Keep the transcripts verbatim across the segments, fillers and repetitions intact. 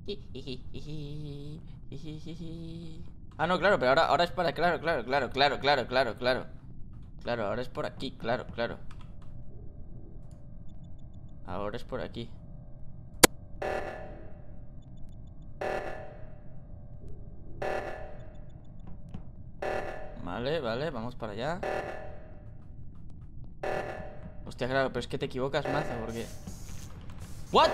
Ah, no, claro, pero ahora, ahora es para... Claro, claro, claro, claro, claro, claro, claro. Claro, ahora es por aquí, claro, claro. Ahora es por aquí. Vale, vale, vamos para allá. Hostia, claro, pero es que te equivocas, mazo, porque... ¿What?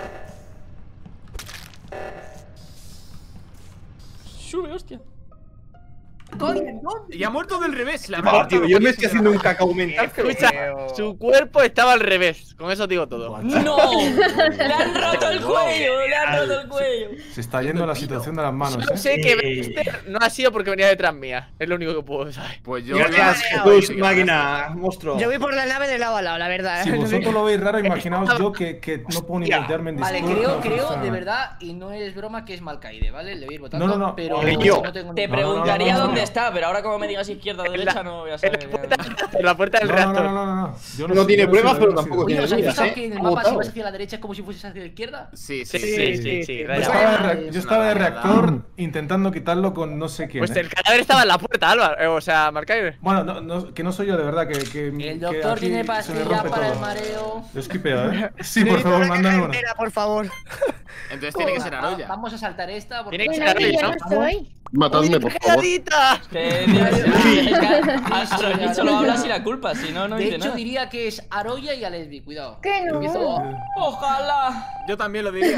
Sube, hostia. Y ha muerto del revés. La Ah, tío, yo me estoy haciendo un cacao mental. Escucha, su cuerpo estaba al revés. Con eso digo todo. ¡No! ¡Le han roto el cuello! ¡Le han roto el cuello! Se está yendo la situación de las manos, Solo eh. sé que Bester no ha sido porque venía detrás mía. Es lo único que puedo saber. Pues yo. Gracias, Jesús, máquina, monstruo. Yo voy por la nave de lado a lado, la verdad. Si vosotros lo veis raro, imaginaos yo que, que no puedo ni voltearme en Vale, Discord. creo, no creo funciona. de verdad, y no es broma, que es Malcaide, ¿vale? Le voy a ir votando. No, no, no. Pero Vale, yo. no tengo Te ni- preguntaría no, no, no, dónde no. está, pero ahora como me digas izquierda o derecha no voy a En saber. la puerta, en la puerta del No, no, reactor. no, no, no, no. Yo No sé- tiene yo pruebas, sé, pero yo no tampoco sé. Oye, tiene ¿os habéis dudas, fijado ¿eh? que en el ¿Cómo mapa si votado? vas hacia la derecha es como si fueses hacia la izquierda? Sí, Sí, sí, sí, sí, sí. Yo raya. estaba, de, re- Es yo una estaba de mierda. reactor intentando quitarlo con no sé quién. Pues eh. el cadáver estaba en la puerta, Álvaro. Eh, O sea, Marcaire. Bueno, no, no, que no soy yo de verdad, que, que El que doctor aquí tiene se me pastillas rompe para todo. el mareo. Yo esquipeo, ¿eh? Sí, por favor, mándame una. Entera, por favor. Entonces tiene que ser Va- Aroya. Vamos a saltar esta. Porque... Tiene que Bueno, ser que yo ¿no? no estoy. Matadme, por favor. ¡Calladita! Que a a los bichos lo hablas y la culpa, si no, no De dice hecho, nada. diría que es Aroya y Alesbi, cuidado. Que no. Empiezo. ¡Ojalá! Yo también lo diría.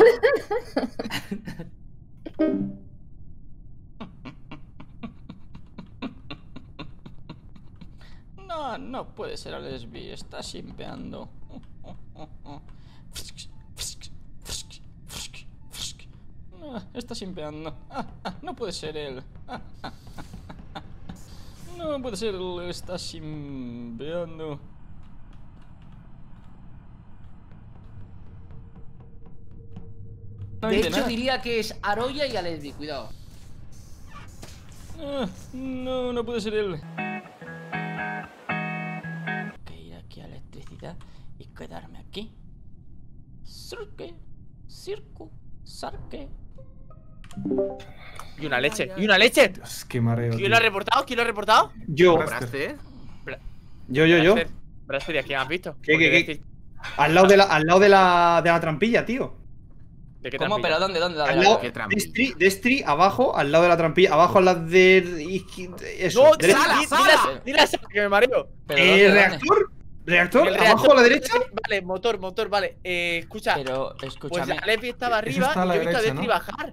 No, no puede ser Alesbi, está simpeando. No, está simpeando. No puede ser él. No puede ser él, está simpeando. No De dice hecho, nada. diría que es Aroya y Alesbi, cuidado. Ah, no, no puede ser él. Que ir aquí a electricidad y quedarme aquí. Cirque, circo, sarque. Y una leche. Y una leche. Dios, qué mareo. ¿Quién tío. lo ha reportado? ¿Quién lo ha reportado? Yo, ¿Compraste, eh? yo, yo, yo. Braster. Braster, ¿y a quién has visto? ¿Qué, Porque qué, decir- Al lado de la, al lado de la, de la trampilla, tío. ¿De qué ¿Cómo? trampilla? ¿Pero dónde? ¿Dónde? A Al ver, lado, a ver. trampilla? Destri, Destri, abajo, al lado de la trampilla, abajo al lado de izqui- eso, ¡No! derecha. ¡Sala, Sala, sala! sala. Dile a Sala que me mareo. ¿Pero Eh, dónde, dónde? reactor, reactor, El abajo reactor- a la derecha. Vale, motor, motor, vale. Eh, escucha. Pero, Pues escúchame. Alepi estaba Eso arriba está a y la yo he visto a derecha, Destri ¿no? bajar.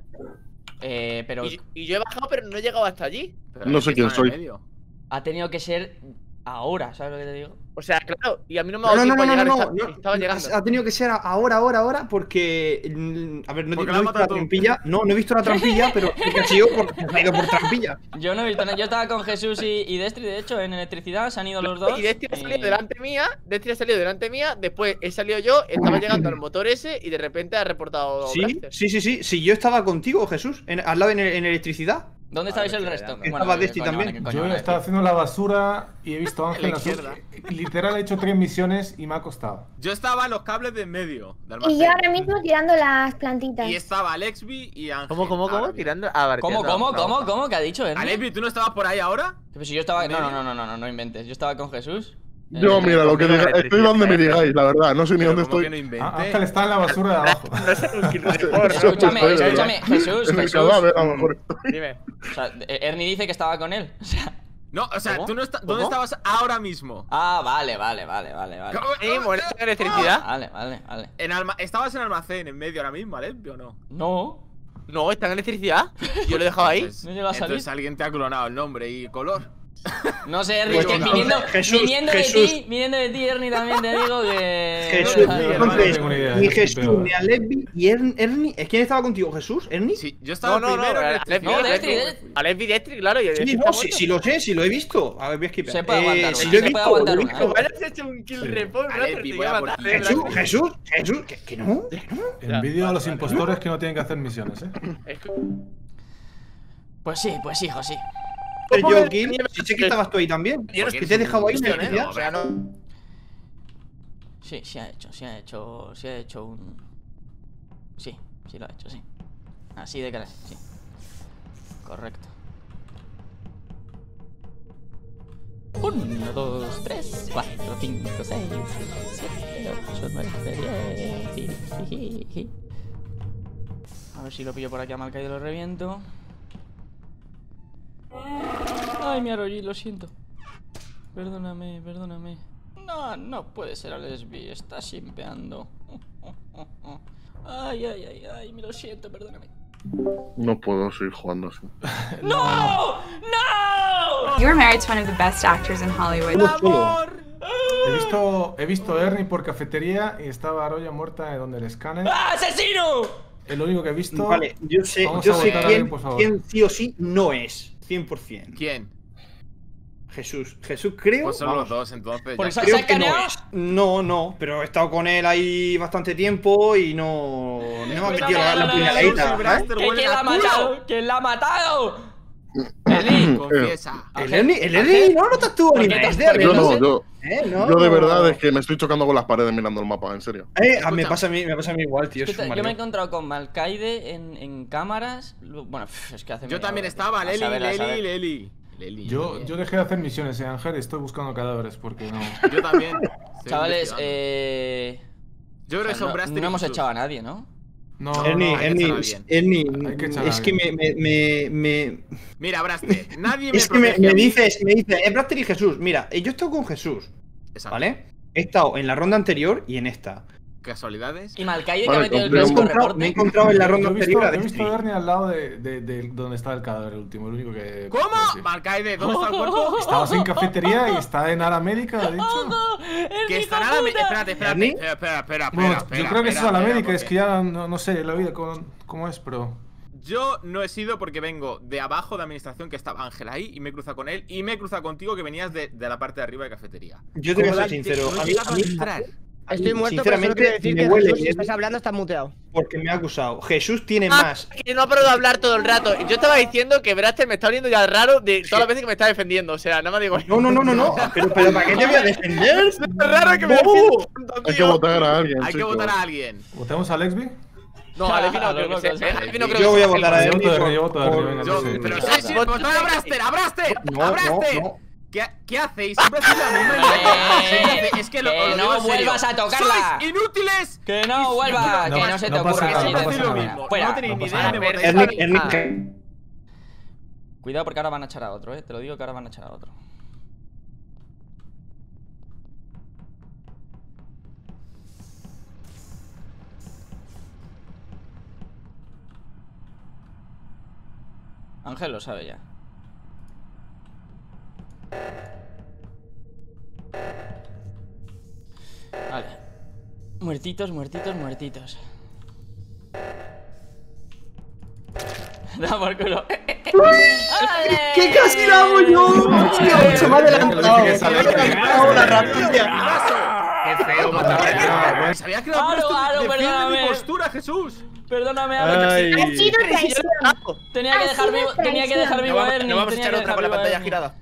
Eh, pero Y, y yo he bajado, pero no he llegado hasta allí. Pero No sé aquí quién está en el soy. medio. ha tenido que ser ahora, ¿sabes lo que te digo? O sea, claro, y a mí no me ha No, dado no, no, tiempo a no, llegar. no, estaba, no, estaba no, llegando. ha tenido que ser ahora, ahora, ahora, porque. mm, A ver, no, Porque no la he has visto la matado tú. trampilla. No, no he visto la trampilla, pero que ha sido por, ha ido por trampilla. Yo no he visto nada. Yo estaba con Jesús y, y Destri, de hecho, en electricidad. Se han ido los dos. Y Destri ha salido y- delante mía, Destri ha salido delante mía, después he salido yo, estaba llegando al motor ese y de repente ha reportado Sí, Blaster. sí, sí, sí. Sí, yo estaba contigo, Jesús, en- al lado en, en electricidad. ¿Dónde estabais el Vale, resto? estoy Estaba qué Destri coño, también. vale, qué coño, Yo vale. estaba haciendo la basura y he visto a Ángel En en la la izquierda. Literal, he hecho tres misiones y me ha costado. Yo estaba en los cables de en medio del Y yo almacén. ahora mismo tirando las plantitas. Y estaba Alexby y Ángel. ¿Cómo, cómo, ahora cómo? mismo. Tirando. Ah, vale, ¿Cómo, tirando cómo, la cómo, hoja. cómo? ¿Qué ha dicho, Ernie? Alexby, ¿tú no estabas por ahí ahora? Pero si yo estaba. ¿En No, no, medio? no, no, no, no inventes. Yo estaba con Jesús. Yo, Eh, mira, lo que conmigo diga, la estoy donde me electricidad, digáis, la verdad, no sé ni Pero dónde ¿cómo estoy. que no invente? Ah, Ángel está en la basura de abajo. No sé un kill report, Eso, ¿no? Escúchame, pues, eh, escúchame, Jesús, En el Jesús. cadáver, a lo mejor estoy. Dime. O sea, Ernie dice que estaba con él. O sea. No, o sea, ¿Cómo? tú no estás. ¿Cómo? ¿Dónde estabas ahora mismo? Ah, vale, vale, vale, vale, vale. ¿Cómo? ¿Eh? ¿Molesta la electricidad? Vale, vale, vale. En alma... ¿Estabas en almacén en medio ahora mismo, Alexby, o no? No. No, está en electricidad. Yo lo he dejado ahí. Entonces, No llega a salir. entonces alguien te ha clonado el nombre y color. No sé, Ernie, es que Pues, viniendo, Jesús, viniendo de Jesús. ti, viniendo de ti, Ernie, también te digo que. Jesús, No, sí, no, hermano, entonces, tengo ni idea, ni yo estoy Jesús, peor. ni Alesbi y Ern- Ernie. ¿Quién estaba contigo? ¿Jesús? ¿Ernie? Sí, yo estaba No, no, no. primero en Alexby, electricidad. No, Destri, Alexby, Destri. Alexby, Destri, claro. Y Sí, Destri no, está sí, muerto. sí lo sé, sí lo he visto. A ver, voy a esquivar. Se puede aguantar Eh, una, sí, se lo he puede visto, aguantar lo he una, visto. ¿eh? Igual has hecho un kill Sí. report, Alexby, Blaster, te voy a voy a por matar. ti. eh, Jesús, Blaster. Jesús, Jesús, que, que no, que no. Envidio a los vale, impostores que no tienen que hacer misiones, eh. Escu- Pues sí, pues hijo, sí. Pero ¿Cómo yo, que- Gil, si sé que estabas tú ahí también. Yo no Que estoy te he dejado ahí en seguro, ¿eh? electricidad. O sea, no. Sí, sí ha hecho, sí ha hecho, sí ha hecho un. Sí, sí lo ha hecho, sí. Así de cara, sí. Correcto. uno, dos, tres, cuatro, cinco, seis, siete, ocho, nueve, diez. A ver si lo pillo por aquí a Malcaide y lo reviento. Ay, mi Aroyi, lo siento. Perdóname, perdóname. No, no puede ser Alesbi, está simpeando. Ay, ay, ay, ay, me lo siento, perdóname. No puedo seguir jugando así. ¡No! ¡No! You were married to one of the best actors in Hollywood. He visto, he visto a Ernie por cafetería y estaba Aroya muerta donde el escáner. ¡Ah, asesino! Es lo único que he visto. Vale, yo sé, Vamos yo a sé votar a quién, alguien, por favor. quién sí o sí no es. cien por cien. ¿Quién? Jesús. Jesús creo. Pues son vamos, los dos, entonces. Por ya. eso- creo ¿Se ha que no caneado? es. No, no, pero he estado con él ahí bastante tiempo y no. No me ha metido la, la puñaladita. no, no, ¿sabes? Pero ¿Qué, huele ¿Quién la a ha culo. matado? ¿Quién la ha matado? Eli, Confiesa. El Ernie, el Ernie no notas tú ¿Por ni qué te- más de por qué Yo arriba, no, yo, ¿eh? No. yo de verdad es que me estoy chocando con las paredes mirando el mapa, en serio. Eh, a- me Escucha. pasa a mí, me pasa a mí igual, tío. es escucha, un yo me he mareo. encontrado con Malcaide en, en cámaras. Lu- Bueno, pff, es que hace Yo media también hora, estaba, tío. A Leli, saber, a saber. Leli, Leli. Leli. Yo, Leli. yo dejé de hacer misiones, eh, Ángel. Estoy buscando cadáveres porque no. Yo también. Estoy Chavales, investigando. eh. Yo creo que o sea, son no, Braster no y hemos Jesús. echado a nadie, ¿no? No, no, Ernie, no. hay que Ernie, echar a alguien. Ernie, Hay que echar a es que me, alguien. me, me, me, Mira, Braster, nadie me es que me, protege me a mí. dices, me dices, es Braster y Jesús. Mira, yo he estado con Jesús, Exacto. ¿vale? He estado en la ronda anterior y en esta. Casualidades. Y Malcaide Vale, que ha metido el confirmo. Me he clásico encontrado, me he reporte. encontrado en la Yo ronda he visto, anterior a yo he visto a Destiny. Ernie al lado de, de, de donde estaba el cadáver, el último. El único que. ¿Cómo? puedo decir. Malcaide, ¿dónde está el cuerpo? Estabas en cafetería y está en área médica, ha dicho. Que estará la. Espérate, espérate. ¿Ernie? Espera, espera, espera. Bueno, espera, yo creo que eso es a la espera, médica, es porque que ya no, no sé la vida cómo, cómo es, pero. Yo no he sido porque vengo de abajo de administración, que estaba Ángel ahí, y me he cruzado con él, y me he cruzado contigo que venías de, de la parte de arriba de cafetería. Yo te voy a ¿Cómo ser la- sincero. no A mí, llegaba a a mí- entrar? a mí, Estoy muerto, pero solo quiero sinceramente, decir me que huele Jesús, si bien estás hablando, estás muteado. porque me ha acusado. Jesús tiene Ah, más. que no ha parado de hablar todo el rato. Yo estaba diciendo que Braster me está oliendo ya raro de todas las veces que me está defendiendo. O sea, nada más digo. No, no, no, no, no. Pero, pero ¿para qué te voy a defender? Es raro que me No. defiendas tanto, Hay que tío. votar a alguien, Hay que chicos. votar a alguien. ¿Votemos a Lexby? No, a Levi no A creo los que locos, sea. ¿eh? A Levi no creo Yo que voy a sea. votar a Yo Ernie voto a por- Ernie, yo voto a Ernie, por- venga, Yo, sí, sí. pero Sí. sí, sí, votar a Braster, a Braster, No, a no, Braster. no. ¿Qué, ¿Qué hacéis? Siempre hacéis la misma idiota. Siempre hacéis- Es que lo, que os lo no digo en serio. vuelvas a tocarla. ¡Sois inútiles! Que no vuelva, No, que no se te no pasa ocurra. nada, que Siempre no hacéis pasa lo nada. mismo. Fuera. No tenéis No ni pasa idea, me nada. votáis a Ernie, mí. Ernie, Ah. que- Cuidado porque ahora van a echar a otro, eh. Te lo digo que ahora van a echar a otro. Ángel lo sabe ya. Vale. Muertitos, muertitos, muertitos. Da por culo. ¿Qué casi lo hago yo? Hostia, se me ha adelantado. Que Se me ha lo dije que adelantado la rapilla. ¡Qué feo! matar a- bueno. Sabía que la Aro, puesto Aro, defiende perdóname. mi postura, Jesús. Perdóname, Aro. Ay. Ha sido traición. Tenía que Ha dejar sido vivo, tenía que dejar traición. vivo a Ernie. No vamos a tenía echar que otra dejar con la vivo a pantalla Ernie. girada.